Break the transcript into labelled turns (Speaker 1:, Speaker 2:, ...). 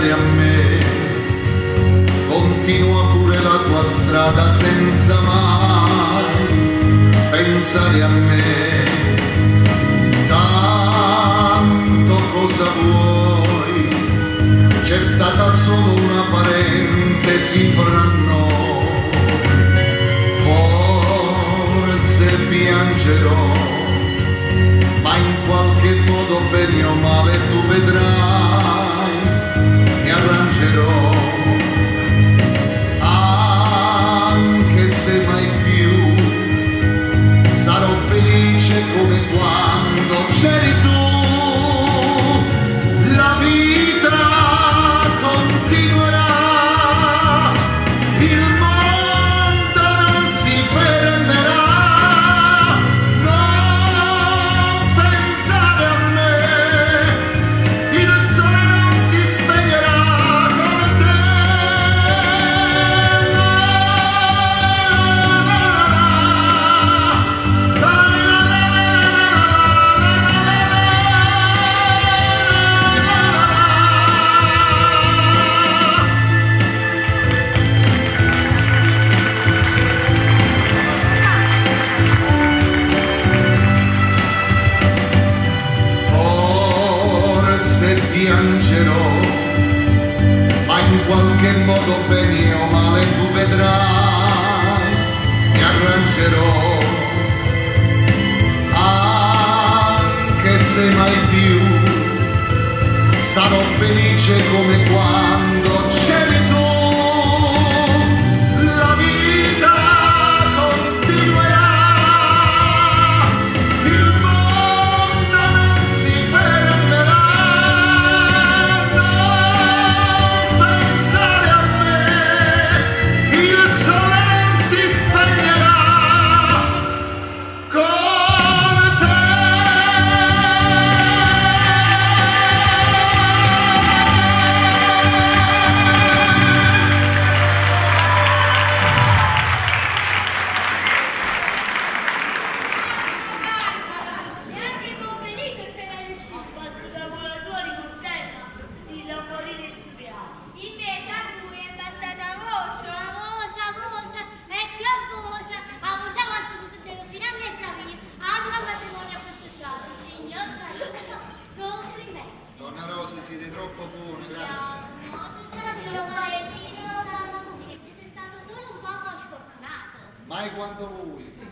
Speaker 1: pensare a me, continua pure la tua strada senza mai pensare a me. Tanto cosa vuoi? C'è stata solo una parentesi fra noi, forse piangerò, ma in qualche modo bene o male tu vedrai, mi arrangerò, anche se mai più sarò felice come quando c'eri tu. La vita continuerà, il mondo non si fermerà. Non pensare a me, il sole non si spegnerà come te. Piangerò, ma in qualche modo bene o male tu vedrai, mi arrangerò, anche se mai più sarò felice come quando c'eri tu. La vita continuerà, il mondo non si fermerà. Donna Rosa, siete troppo buone, grazie. Mai quando vuoi.